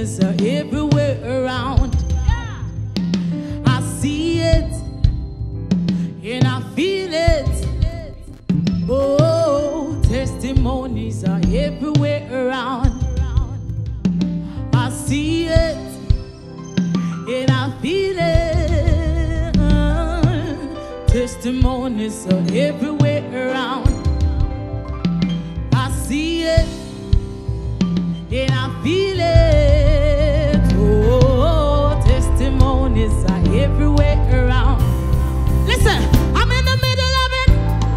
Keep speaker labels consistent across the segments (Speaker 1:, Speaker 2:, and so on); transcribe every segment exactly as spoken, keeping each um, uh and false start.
Speaker 1: Testimonies are everywhere around. I see it and I feel it. Oh, testimonies are everywhere around. I see it and I feel it. Testimonies are everywhere around. I see it and I feel it. Oh, testimonies are everywhere around. Listen, I'm in the middle of it.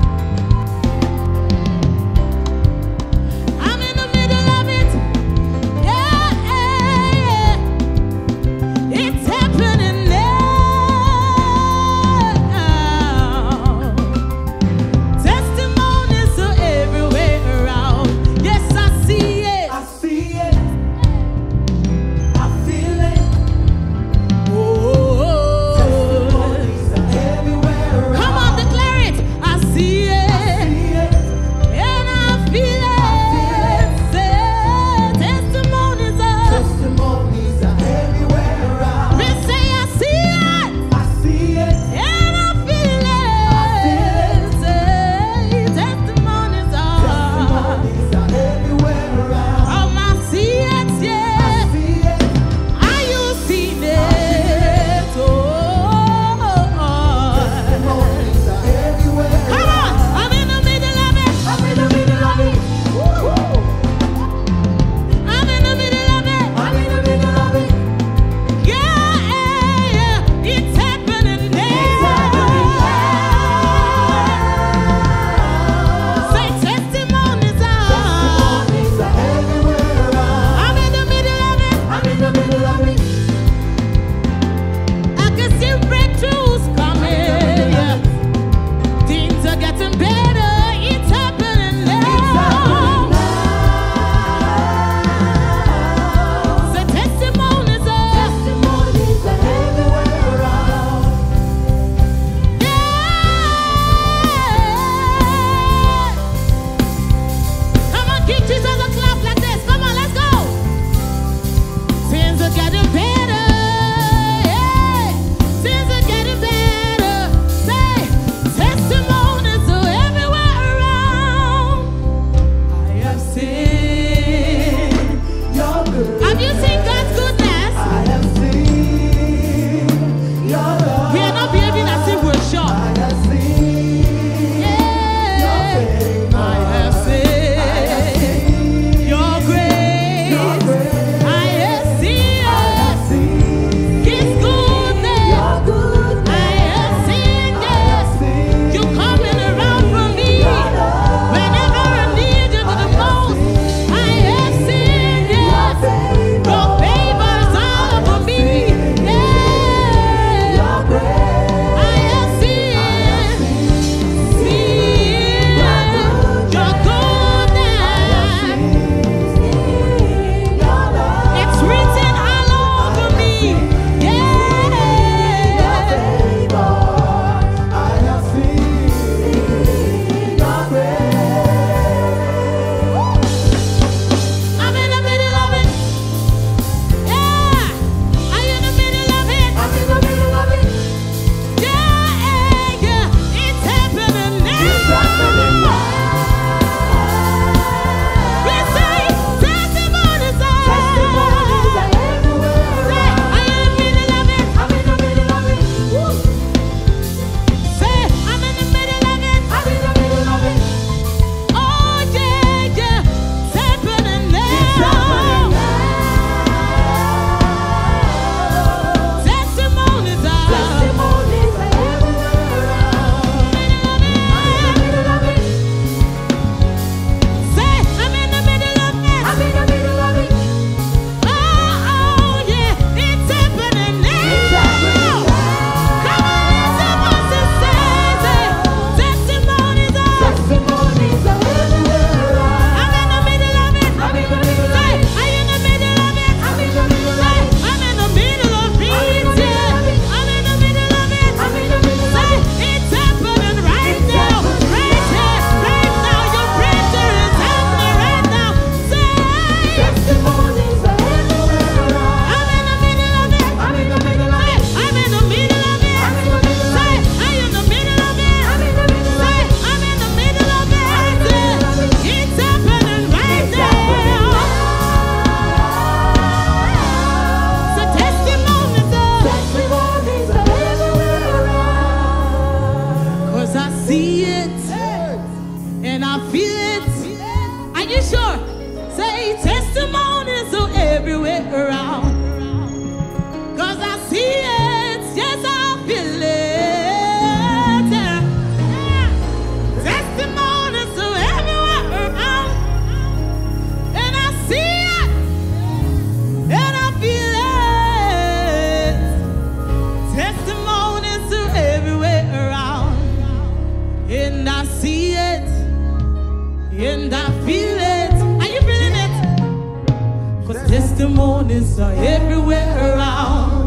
Speaker 1: I'm in the middle of it. Yeah, yeah, yeah. It's happening now. Testimonies are everywhere around. Yes, I see it.
Speaker 2: I see it.
Speaker 1: I feel it. Are you feeling it? Cause testimonies are everywhere around.